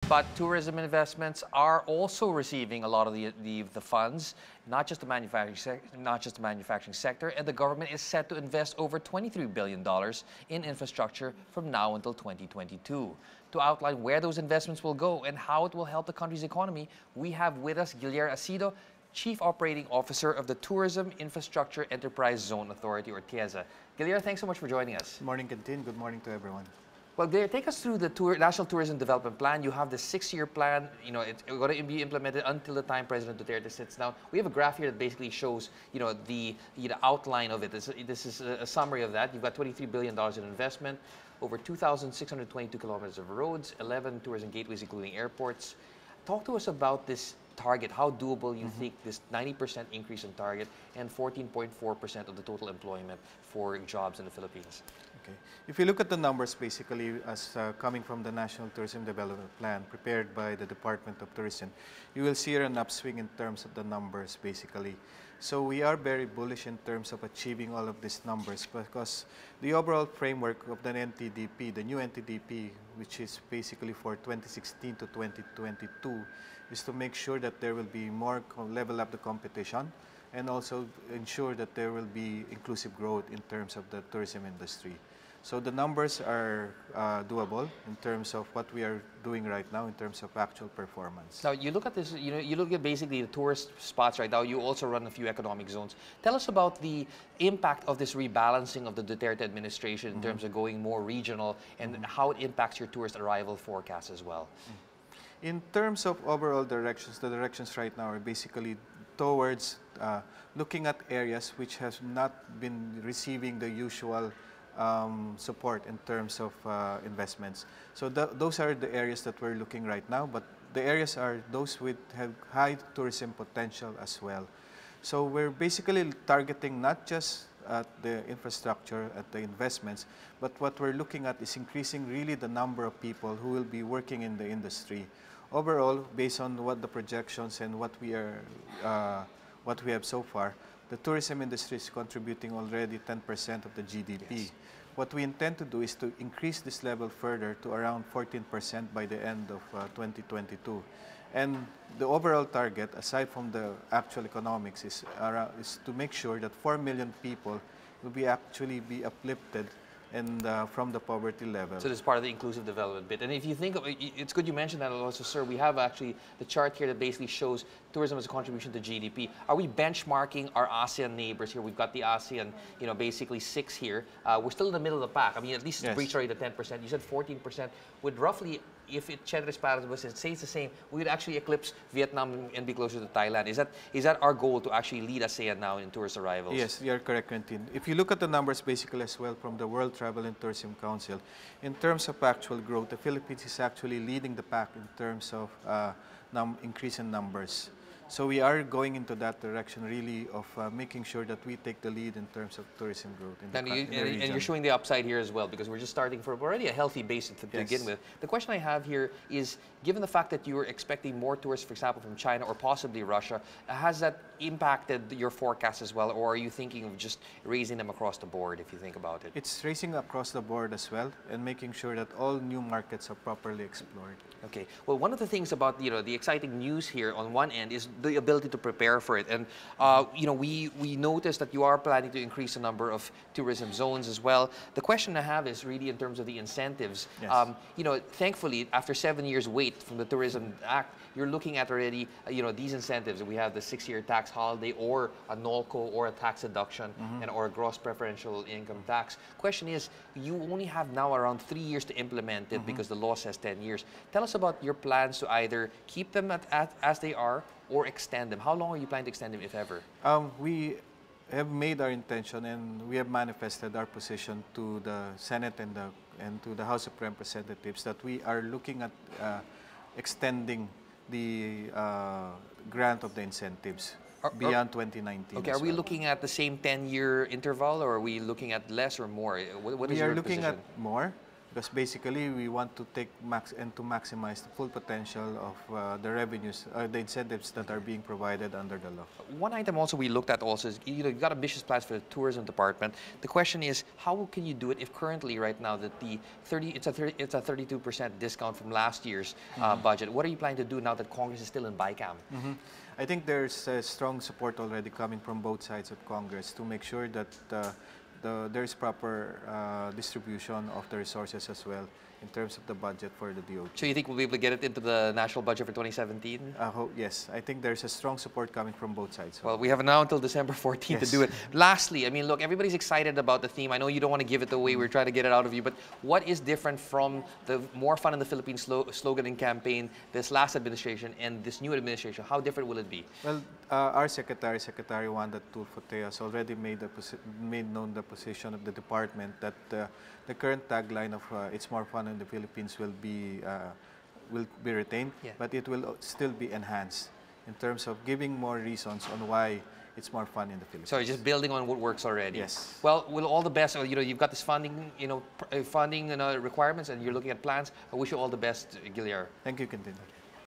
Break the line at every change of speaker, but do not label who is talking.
But tourism investments are also receiving a lot of the funds, not just the manufacturing sector, and the government is set to invest over $23 billion in infrastructure from now until 2022. To outline where those investments will go and how it will help the country's economy, we have with us Guiller Asido, Chief Operating Officer of the Tourism Infrastructure Enterprise Zone Authority, or TIEZA. Guiller, thanks so much for joining us.
Good morning, Quintin. Good morning to everyone.
Well, Guiller, take us through the National Tourism Development Plan. You have the 6-year plan. You know, it's going to be implemented until the time President Duterte sits down. We have a graph here that basically shows, the outline of it. This is a summary of that. You've got $23 billion in investment, over 2,622 kilometers of roads, 11 tourism gateways, including airports. Talk to us about this target, how doable you think this 90% increase in target and 14.4% of the total employment for jobs in the Philippines.
Okay. If you look at the numbers, basically, as coming from the National Tourism Development Plan prepared by the Department of Tourism, you will see an upswing in terms of the numbers, basically. So we are very bullish in terms of achieving all of these numbers because the overall framework of the NTDP, the new NTDP, which is basically for 2016 to 2022, is to make sure that there will be more level up the competition and also ensure that there will be inclusive growth in terms of the tourism industry. So the numbers are doable in terms of what we are doing right now in terms of actual performance.
Now, you look at this, you look at basically the tourist spots right now. You also run a few economic zones. Tell us about the impact of this rebalancing of the Duterte administration in terms of going more regional and how it impacts your tourist arrival forecast as well.
In terms of overall directions, the directions right now are basically towards looking at areas which have not been receiving the usual support in terms of investments. So those are the areas that we're looking right now, but the areas are those with have high tourism potential as well. So we're basically targeting not just at the infrastructure, at the investments, but what we're looking at is increasing really the number of people who will be working in the industry. Overall, based on what the projections and what we have so far, the tourism industry is contributing already 10% of the GDP. Yes. What we intend to do is to increase this level further to around 14% by the end of 2022. And the overall target, aside from the actual economics, is to make sure that 4 million people will actually be uplifted and from the poverty level.
So this is part of the inclusive development bit. And if you think of it, it's good you mentioned that also, sir. We have actually the chart here that basically shows tourism as a contribution to GDP. Are we benchmarking our ASEAN neighbors here? We've got the ASEAN, basically 6 here. We're still in the middle of the pack. I mean, at least it's reached already the 10%. You said 14%. Would roughly, if it stays the same, we would actually eclipse Vietnam and be closer to Thailand. Is that our goal to actually lead ASEAN now in tourist arrivals?
Yes, you are correct, Quentin. If you look at the numbers basically as well from the World Travel and Tourism Council, in terms of actual growth, the Philippines is actually leading the pack in terms of increase in numbers. So we are going into that direction really of making sure that we take the lead in terms of tourism growth in the region.
And you're showing the upside here as well because we're just starting from already a healthy base to begin with. The question I have here is, given the fact that you're expecting more tourists, for example, from China or possibly Russia, has that impacted your forecast as well, or are you thinking of just raising them across the board if you think about it?
It's raising across the board as well and making sure that all new markets are properly explored.
Okay. Well, one of the things about the exciting news here on one end is the ability to prepare for it. And we noticed that you are planning to increase the number of tourism zones as well. The question I have is really in terms of the incentives. Yes. Thankfully, after 7 years wait from the Tourism Act, you're looking at already these incentives. We have the 6-year tax holiday or a NOLCO or a tax deduction or a gross preferential income tax. Question is, you only have now around 3 years to implement it because the law says 10 years. Tell us about your plans to either keep them as they are or extend them. How long are you planning to extend them, if ever?
We have made our intention and we have manifested our position to the Senate and to the House of Representatives that we are looking at extending the grant of the incentives beyond 2019.
Okay, are we looking at the same 10-year interval or are we looking at less or more? What is
we
your
are looking
position?
at more. because basically we want to take to maximize the full potential of the revenues, the incentives that are being provided under the law.
One item also we looked at also is, you've got ambitious plans for the tourism department. The question is, how can you do it if currently right now that it's a 32% discount from last year's budget? What are you planning to do now that Congress is still in BICAM?
I think there's strong support already coming from both sides of Congress to make sure that there's proper distribution of the resources as well in terms of the budget for the DOT.
So you think we'll be able to get it into the national budget for 2017?
Yes, I think there's a strong support coming from both sides.
Well, we have now until December 14th to do it. Lastly, I mean, look, everybody's excited about the theme. I know you don't want to give it away. We're trying to get it out of you. But what is different from the More Fun in the Philippines slogan and campaign, this last administration and this new administration? How different will it be?
Well, our Secretary Wanda Tulfo has already made known the position of the department that the current tagline of "It's More Fun in the Philippines" will be retained, but it will still be enhanced in terms of giving more reasons on why it's more fun in the Philippines.
So just building on what works already.
Yes.
Well, all the best. You've got this funding, funding requirements, and you're looking at plans. I wish you all the best, Guiller.
Thank you, Quintin.